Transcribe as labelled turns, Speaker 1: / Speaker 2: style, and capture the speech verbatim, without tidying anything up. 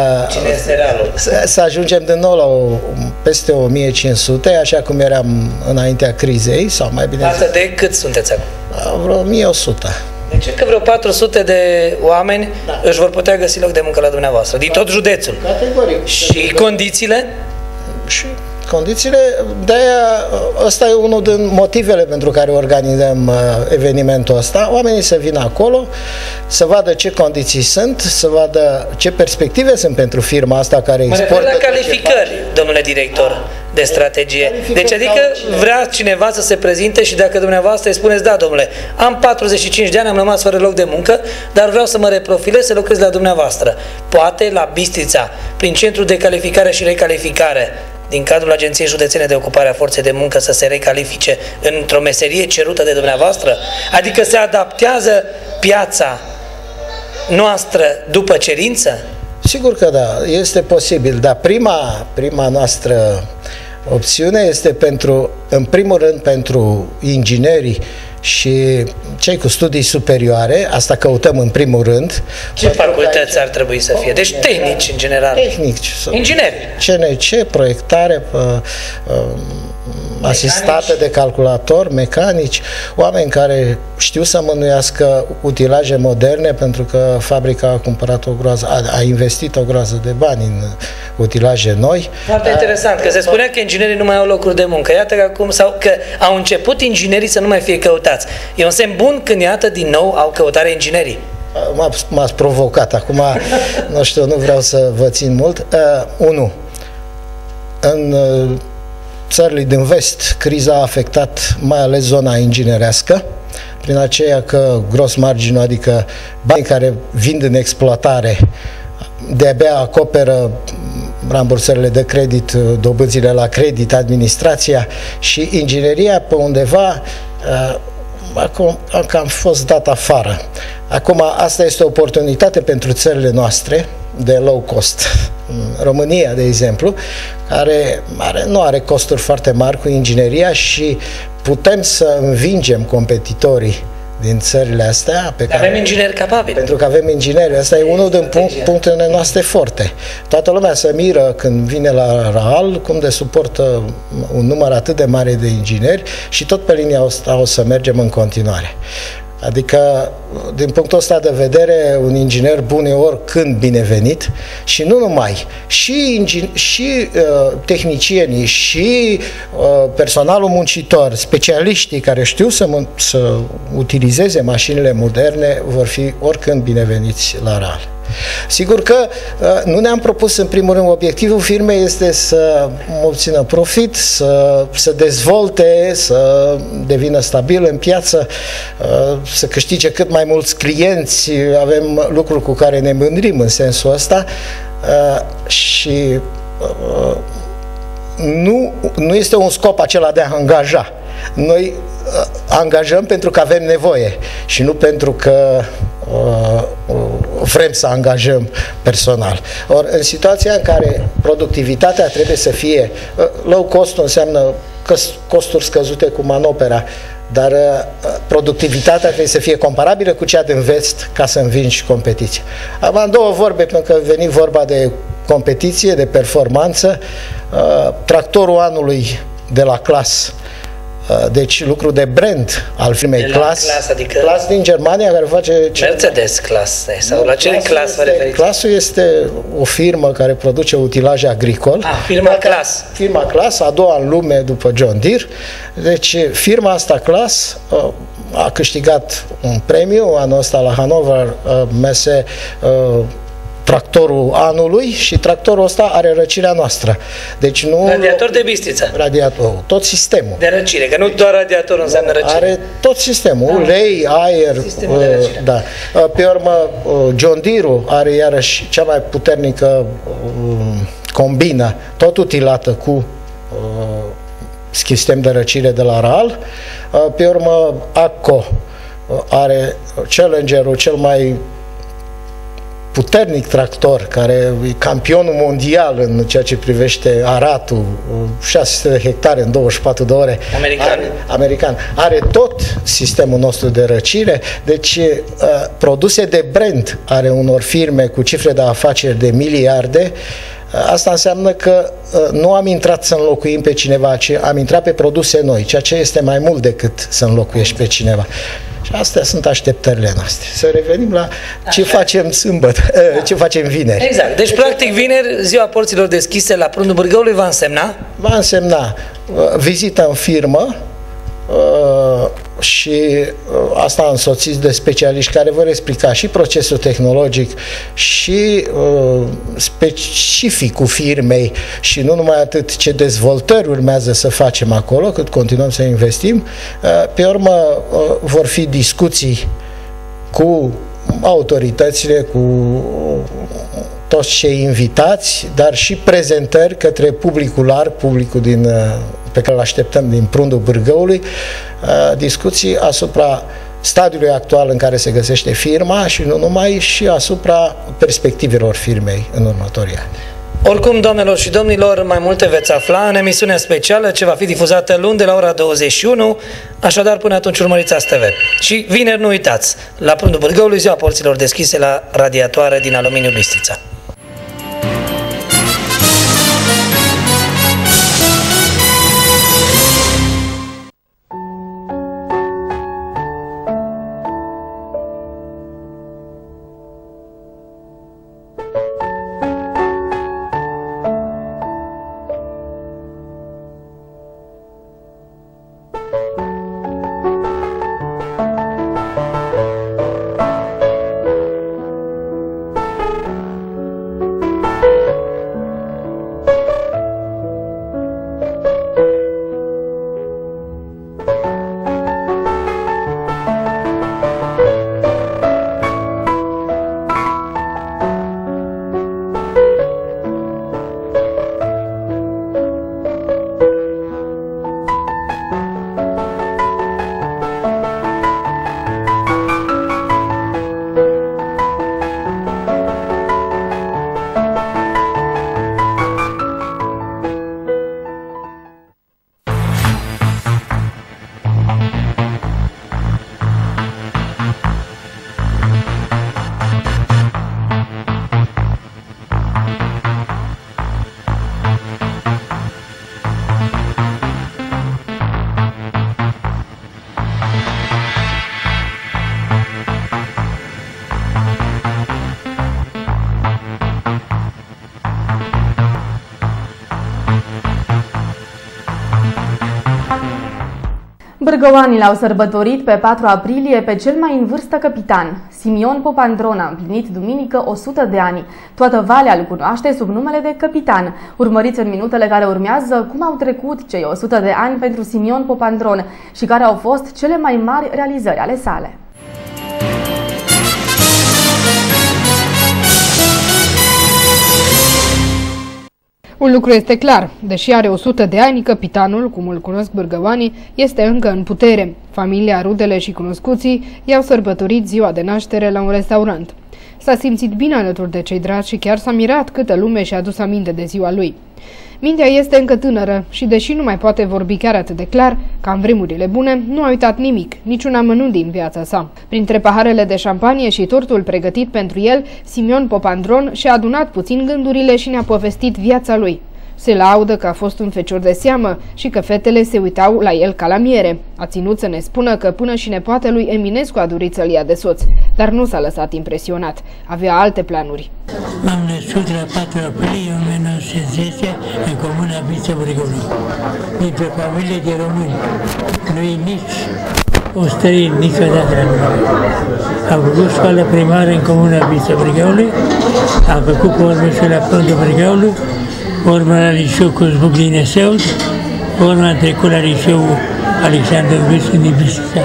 Speaker 1: Cine este realul?
Speaker 2: Să, să ajungem din nou la o, peste o mie cinci sute, așa cum eram înaintea crizei, sau mai bine
Speaker 1: Față de cât sunteți acum?
Speaker 2: vreo o mie o sută.
Speaker 1: Deci că vreo patru sute de oameni da. își vor putea găsi loc de muncă la dumneavoastră, din tot județul.
Speaker 2: Categoric.
Speaker 1: Și
Speaker 2: Categoric.
Speaker 1: Condițiile?
Speaker 2: Și condițiile, de-aia, ăsta e unul din motivele pentru care organizăm uh, evenimentul ăsta. Oamenii să vină acolo, să vadă ce condiții sunt, să vadă ce perspective sunt pentru firma asta care
Speaker 1: mă
Speaker 2: exportă.
Speaker 1: refer la calificări, domnule director, de strategie. Deci adică vrea cineva să se prezinte și dacă dumneavoastră îi spuneți, da, domnule, am patruzeci și cinci de ani, am rămas fără loc de muncă, dar vreau să mă reprofilez, să lucrez la dumneavoastră. Poate la Bistrița, prin centrul de calificare și recalificare, din cadrul Agenției Județene de Ocupare a Forței de Muncă, să se recalifice într-o meserie cerută de dumneavoastră? Adică se adaptează piața noastră după cerință?
Speaker 2: Sigur că da, este posibil, dar prima, prima noastră opțiune este pentru, în primul rând, pentru inginerii și cei cu studii superioare, asta căutăm în primul rând.
Speaker 1: Ce facultăți ar trebui să fie? Deci tehnici, în general.
Speaker 2: Tehnici.
Speaker 1: Ingineri.
Speaker 2: C N C, proiectare, asistată de calculator, mecanici, oameni care știu să mânuiască utilaje moderne, pentru că fabrica a cumpărat o groază, a, a investit o groază de bani în utilaje noi.
Speaker 1: Foarte a, interesant, că se spunea că inginerii nu mai au locuri de muncă. Iată că acum, sau că au început inginerii să nu mai fie căutați. E un semn bun când, iată, din nou au căutare inginerii.
Speaker 2: M-ați provocat, acum, nu știu, nu vreau să vă țin mult. Uh, unu, în uh, țările din vest, criza a afectat mai ales zona inginerească, prin aceea că gros margine, adică banii care vin din exploatare, de-abia acoperă rambursările de credit, dobânzile la credit, administrația, și ingineria pe undeva uh, acum că am fost dat afară. Acum, asta este o oportunitate pentru țările noastre de low cost. România, de exemplu, care are, nu are costuri foarte mari cu ingineria și putem să învingem competitorii din țările astea. Pe care,
Speaker 1: avem ingineri capabili.
Speaker 2: Pentru că avem ingineri. Asta e unul din punct, punctele noastre forte. Toată lumea se miră când vine la RAL cum de suportă un număr atât de mare de ingineri și tot pe linia asta o să mergem în continuare. Adică, din punctul ăsta de vedere, un inginer bun e oricând binevenit și nu numai, și, și uh, tehnicienii, și uh, personalul muncitor, specialiștii care știu să, să utilizeze mașinile moderne vor fi oricând bineveniți la RAL. Sigur că uh, nu ne-am propus, în primul rând, obiectivul firmei este să obțină profit, să se dezvolte, să devină stabil în piață, uh, să câștige cât mai mulți clienți. Avem lucruri cu care ne mândrim în sensul ăsta uh, și uh, nu, nu este un scop acela de a angaja. Noi uh, angajăm pentru că avem nevoie și nu pentru că uh, uh, vrem să angajăm personal. Or, în situația în care productivitatea trebuie să fie uh, low cost, înseamnă costuri scăzute cu manopera, dar uh, productivitatea trebuie să fie comparabilă cu cea din vest ca să învingi competiția. Am două vorbe, pentru că veni vorba de competiție, de performanță. Uh, tractorul anului de la Claas, deci lucru de brand al firmei Claas,
Speaker 1: Claas, adică
Speaker 2: Claas din Germania, care face
Speaker 1: Mercedes Claas, sau la ce Claas vă referiți?
Speaker 2: Claasul este o firmă care produce utilaje agricol.
Speaker 1: Ah, firma Claas.
Speaker 2: Firma Claas, a doua în lume după John Deere. Deci firma asta Claas a câștigat un premiu anul ăsta la Hannover Messe, tractorul anului, și tractorul ăsta are răcirea noastră. Deci nu...
Speaker 1: Radiator de Bistrița.
Speaker 2: Radiator, tot sistemul.
Speaker 1: De răcire, că nu doar radiatorul înseamnă răcire.
Speaker 2: Are tot sistemul, ah, ulei, aer,
Speaker 1: sistemul de răcire.
Speaker 2: Da. Pe urmă, John Deere are iarăși cea mai puternică combină, tot utilată cu sistem de răcire de la RAL. Pe urmă, ACCO are Challenger-ul cel mai puternic tractor, care e campionul mondial în ceea ce privește aratul, șase sute de hectare în douăzeci și patru de ore.
Speaker 1: American.
Speaker 2: Are, american. Are tot sistemul nostru de răcire, deci uh, produse de brand are unor firme cu cifre de afaceri de miliarde. Asta înseamnă că nu am intrat să înlocuim pe cineva, ci am intrat pe produse noi, ceea ce este mai mult decât să înlocuiești pe cineva. Și astea sunt așteptările noastre. Să revenim la ce Așa. facem sâmbătă, ce facem vineri.
Speaker 1: Exact. Deci, practic, vineri, ziua porților deschise la Prundul Bârgăului va însemna?
Speaker 2: Va însemna vizită în firmă, și asta însoțiți de specialiști care vor explica și procesul tehnologic și uh, specificul firmei și nu numai atât ce dezvoltări urmează să facem acolo, cât continuăm să investim. Uh, pe urmă uh, vor fi discuții cu autoritățile, cu toți cei invitați, dar și prezentări către publicul larg, publicul din, pe care îl așteptăm din Prundul Bârgăului, discuții asupra stadiului actual în care se găsește firma și nu numai, și asupra perspectivelor firmei în următorii ani.
Speaker 1: Oricum, doamnelor și domnilor, mai multe veți afla în emisiunea specială ce va fi difuzată luni de la ora douăzeci și unu, așadar până atunci urmăriți Azi T V. Și vineri nu uitați, la Prundul Bârgăului, ziua porților deschise la radiatoare din aluminiu Bistrița.
Speaker 3: Bârgăoanii l-au sărbătorit pe patru aprilie pe cel mai în vârstă capitan. Simion Popandron a împlinit duminică o sută de ani. Toată Valea îl cunoaște sub numele de capitan. Urmăriți în minutele care urmează cum au trecut cei o sută de ani pentru Simion Popandron și care au fost cele mai mari realizări ale sale.
Speaker 4: Un lucru este clar, deși are o sută de ani, capitanul, cum îl cunosc bârgăoanii, este încă în putere. Familia, rudele și cunoscuții i-au sărbătorit ziua de naștere la un restaurant. S-a simțit bine alături de cei dragi și chiar s-a mirat câtă lume și-a adus aminte de ziua lui. Mintea este încă tânără și, deși nu mai poate vorbi chiar atât de clar, ca în vremurile bune, nu a uitat nimic, niciun amănunt din viața sa. Printre paharele de șampanie și tortul pregătit pentru el, Simion Popandron și-a adunat puțin gândurile și ne-a povestit viața lui. Se laudă că a fost un fecior de seamă și că fetele se uitau la el ca la miere. A ținut să ne spună că până și nepoate lui Eminescu a dorit să-l ia de soț, dar nu s-a lăsat impresionat. Avea alte planuri.
Speaker 5: M-am născut la patru aprilie o mie nouă sute zece în comuna Bistrița Bârgăului, dintr-o familie de români. Nu e nici o străin niciodată la noi. Am făcut școala primară în comuna Bistrița Bârgăului, am făcut pe urmă și la Prundul Bârgăului, urmă la liceu Cosbuc din Eseut, urmă am trecut la liceu Alexandru Gâscu din Bistrița.